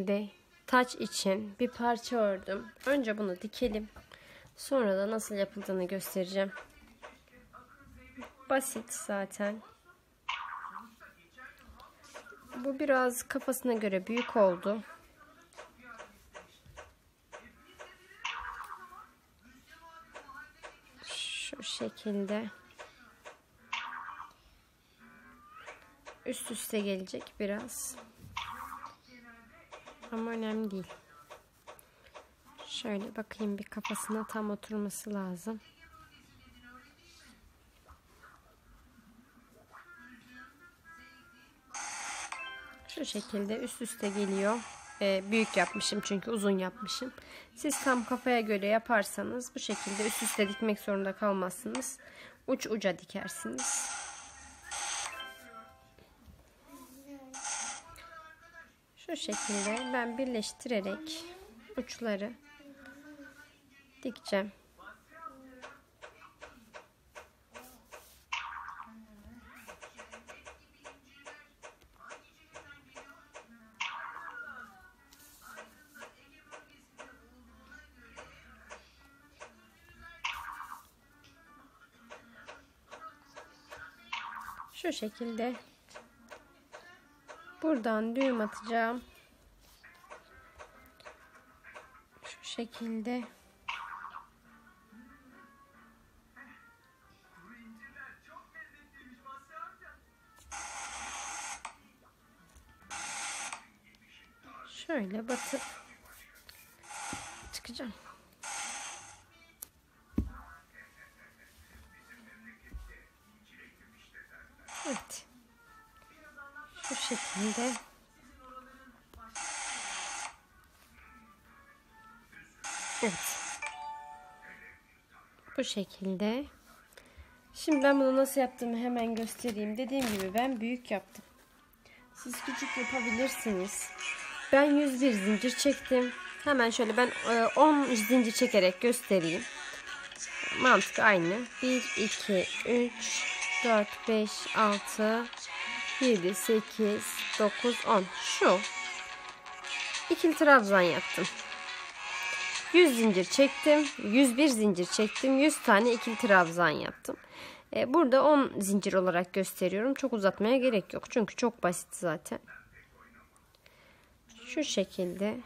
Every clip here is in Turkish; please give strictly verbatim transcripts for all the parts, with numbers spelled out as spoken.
şekilde taç için bir parça ördüm. Önce bunu dikelim. Sonra da nasıl yapıldığını göstereceğim. Basit zaten. Bu biraz kafasına göre büyük oldu. Şu şekilde. Üst üste gelecek biraz. Ama önemli değil. Şöyle bakayım, bir kafasına tam oturması lazım. Şu şekilde üst üste geliyor. Ee, büyük yapmışım çünkü uzun yapmışım. Siz tam kafaya göre yaparsanız bu şekilde üst üste dikmek zorunda kalmazsınız. Uç uca dikersiniz. Şu şekilde ben birleştirerek uçları dikeceğim. Şu şekilde buradan düğüm atacağım. Şu şekilde. Şöyle batıp çıkacağım. Evet. Şu şekilde. Evet. Bu şekilde. Şimdi ben bunu nasıl yaptığımı hemen göstereyim. Dediğim gibi ben büyük yaptım. Siz küçük yapabilirsiniz. Ben yüz bir zincir çektim. Hemen şöyle ben on zincir çekerek göstereyim. Mantık aynı. bir, iki, üç, dört, beş, altı, yedi, sekiz, dokuz, on. Şu. İkili trabzan yaptım. yüz zincir çektim. yüz bir zincir çektim. yüz tane ikili trabzan yaptım. Burada on zincir olarak gösteriyorum. Çok uzatmaya gerek yok. Çünkü çok basit zaten. Şu şekilde.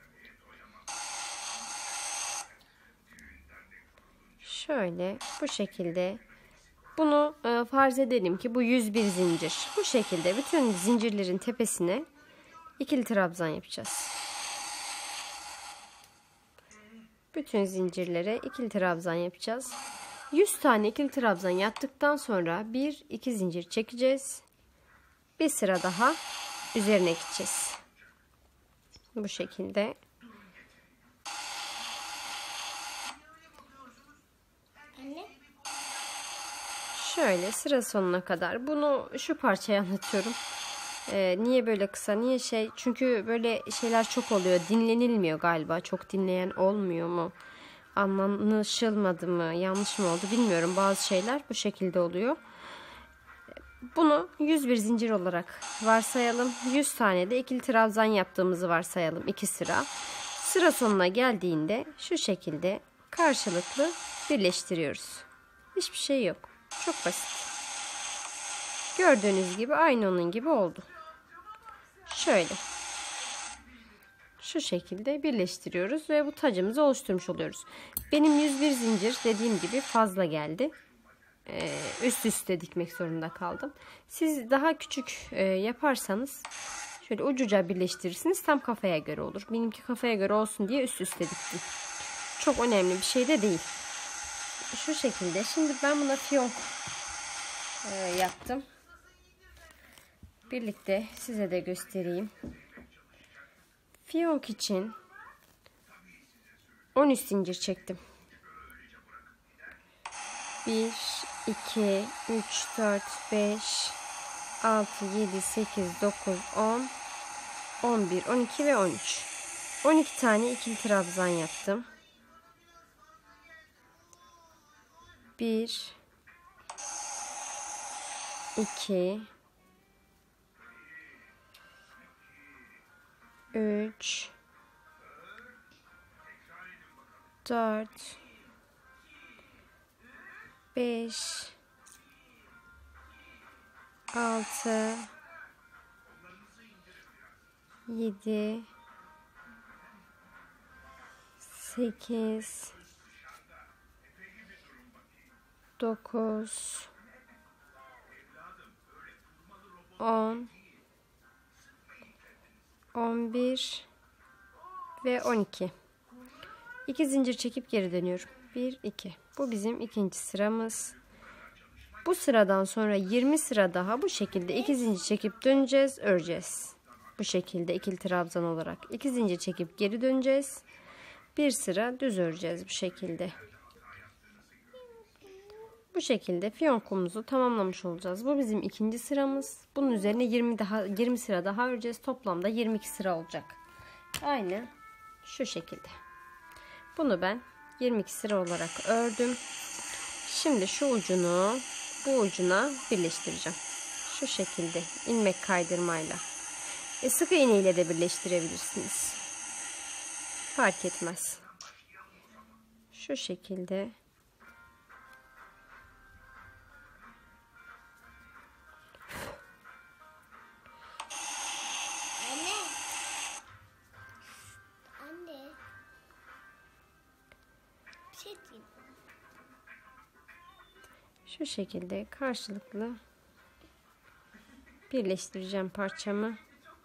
Şöyle bu şekilde. Bunu e, farz edelim ki bu yüz bir zincir. Bu şekilde bütün zincirlerin tepesine ikili trabzan yapacağız. Bütün zincirlere ikili trabzan yapacağız. yüz tane ikili trabzan yaptıktan sonra bir iki zincir çekeceğiz. Bir sıra daha üzerine gideceğiz. Bu şekilde. Şöyle sıra sonuna kadar. Bunu şu parçayı anlatıyorum. Ee, niye böyle kısa? Niye şey? Çünkü böyle şeyler çok oluyor. Dinlenilmiyor galiba. Çok dinleyen olmuyor mu? Anlaşılmadı mı? Yanlış mı oldu? Bilmiyorum. Bazı şeyler bu şekilde oluyor. Bunu yüz bir zincir olarak varsayalım. yüz tane de ikili trabzan yaptığımızı varsayalım. iki sıra. Sıra sonuna geldiğinde şu şekilde karşılıklı birleştiriyoruz. Hiçbir şey yok. Çok basit. Gördüğünüz gibi aynı onun gibi oldu. Şöyle. Şu şekilde birleştiriyoruz ve bu tacımızı oluşturmuş oluyoruz. Benim yüz bir zincir dediğim gibi fazla geldi. Ee, üst üste dikmek zorunda kaldım. Siz daha küçük e, yaparsanız şöyle ucuca birleştirirsiniz. Tam kafaya göre olur. Benimki kafaya göre olsun diye üst üste diktim. Çok önemli bir şey de değil. Şu şekilde. Şimdi ben buna fiyonk e, yaptım. Birlikte size de göstereyim. Fiyonk için on üç zincir çektim. bir, iki, üç, dört, beş, altı, yedi, sekiz, dokuz, on, on bir, on iki ve on üç. on iki tane ikili trabzan yaptım. bir, iki, üç, dört, beş, altı, yedi, sekiz, dokuz, on, on bir ve on iki. iki zincir çekip geri dönüyorum. bir, iki. Bu bizim ikinci sıramız. Bu sıradan sonra yirmi sıra daha bu şekilde iki zincir çekip döneceğiz, öreceğiz. Bu şekilde ikili trabzan olarak iki zincir çekip geri döneceğiz. Bir sıra düz öreceğiz bu şekilde. Bu şekilde fiyonkumuzu tamamlamış olacağız. Bu bizim ikinci sıramız. Bunun üzerine yirmi daha yirmi sıra daha öreceğiz. Toplamda yirmi iki sıra olacak. Aynı şu şekilde. Bunu ben yirmi iki sıra olarak ördüm. Şimdi şu ucunu bu ucuna birleştireceğim. Şu şekilde ilmek kaydırmayla. E sık iğne ile de birleştirebilirsiniz. Fark etmez. Şu şekilde. Şu şekilde karşılıklı birleştireceğim parçamı.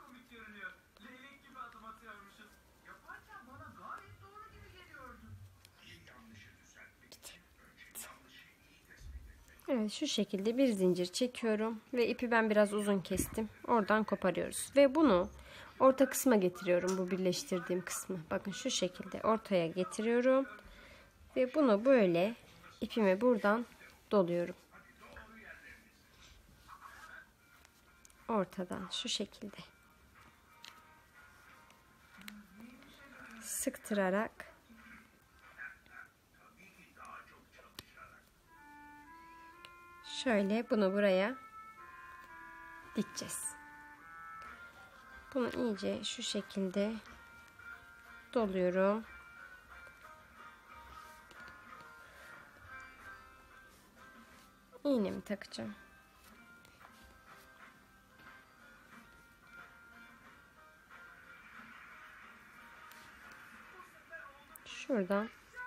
Evet, şu şekilde bir zincir çekiyorum ve ipi ben biraz uzun kestim. Oradan koparıyoruz ve bunu orta kısma getiriyorum, bu birleştirdiğim kısmı. Bakın şu şekilde ortaya getiriyorum ve bunu böyle ipimi buradan doluyorum. Ortadan şu şekilde sıktırarak şöyle bunu buraya dikeceğiz. Bunu iyice şu şekilde doluyorum. İğnemi takacağım. Şuradan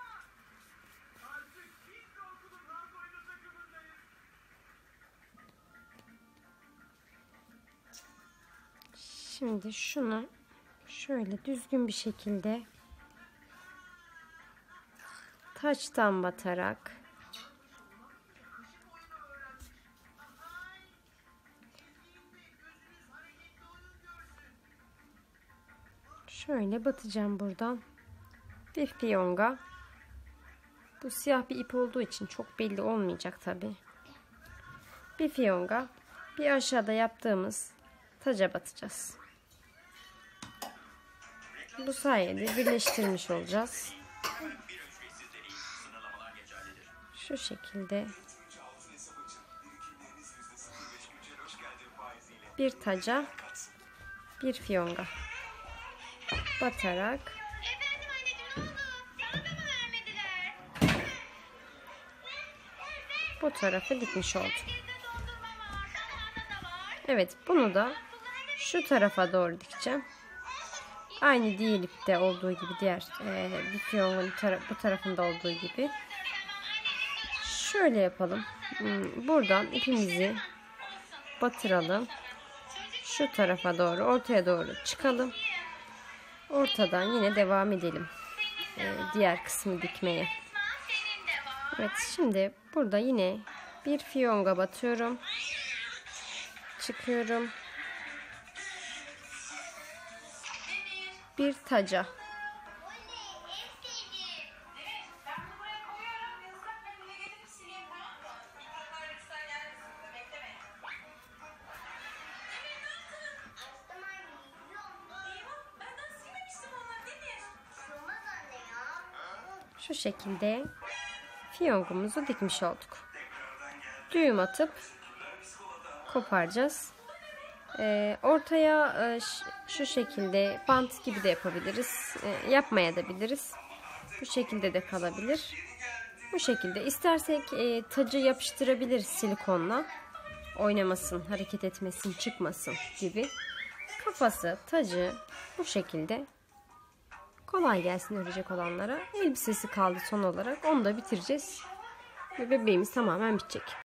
şimdi şunu şöyle düzgün bir şekilde taçtan batarak şöyle batacağım buradan. Bir fiyonga. Bu siyah bir ip olduğu için çok belli olmayacak tabi. Bir fiyonga, bir aşağıda yaptığımız taca batacağız. Bu sayede birleştirmiş olacağız. Şu şekilde bir taca, bir fiyonga batarak bu tarafı dikmiş oldum. Evet, bunu da şu tarafa doğru dikeceğim. Aynı diğer ipte olduğu gibi, diğer e, bir fiyongun tara bu tarafında olduğu gibi. Şöyle yapalım. Buradan ipimizi batıralım. Şu tarafa doğru, ortaya doğru çıkalım. Ortadan yine devam edelim. E, diğer kısmı dikmeye. Evet, şimdi burada yine bir fiyonga batıyorum. Çıkıyorum. Bir taca. Şu şekilde fiyongumuzu dikmiş olduk. Düğüm atıp koparacağız. Ee, ortaya e, şu şekilde bant gibi de yapabiliriz. E, yapmaya da biliriz. Bu şekilde de kalabilir. Bu şekilde. İstersek e, tacı yapıştırabiliriz silikonla. Oynamasın, hareket etmesin, çıkmasın gibi. Kafası, tacı bu şekilde. Kolay gelsin örecek olanlara. Elbisesi kaldı son olarak. Onu da bitireceğiz. Ve bebeğimiz tamamen bitecek.